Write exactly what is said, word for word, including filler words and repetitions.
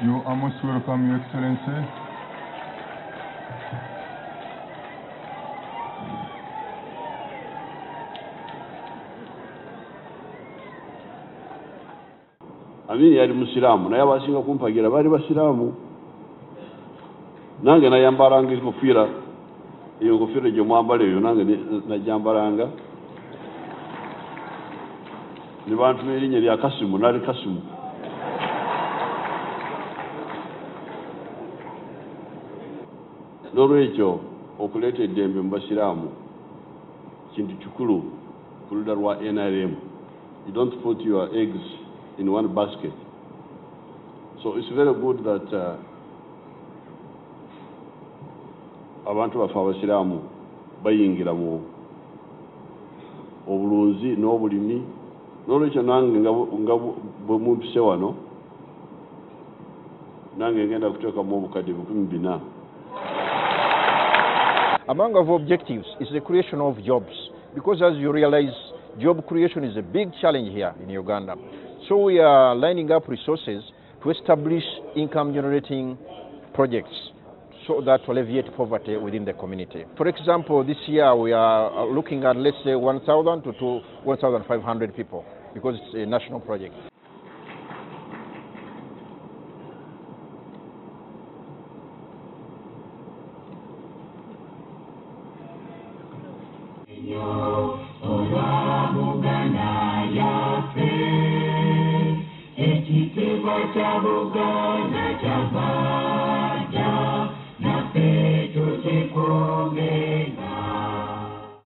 You are most welcome, Your Excellency. Amini yali musiramu naye abasinga kumpagira bali basiramu nange nayambalanga enkofiira eyo enkofiira gye mwambala eyo nange najambalanga ne bantu n'erinnya lya Kasimu nali Kasimu n'olwekyo okuleeta eddembe mu basiraamu kintu kikulu ku ludda lwa N R M. You don't put your eggs in one basket. So it's very good that uh, abantu bafa abasiraamu bayingira mu obulunzi n'obulimi n'olwekyo nange nga bwe mumpise wano nange ngenda kuteekamu obukadde bukumi bina. Among our objectives is the creation of jobs, because as you realize, job creation is a big challenge here in Uganda. So we are lining up resources to establish income-generating projects so that to alleviate poverty within the community. For example, this year we are looking at, let's say, one thousand to one thousand five hundred people, because it's a national project. Uganda,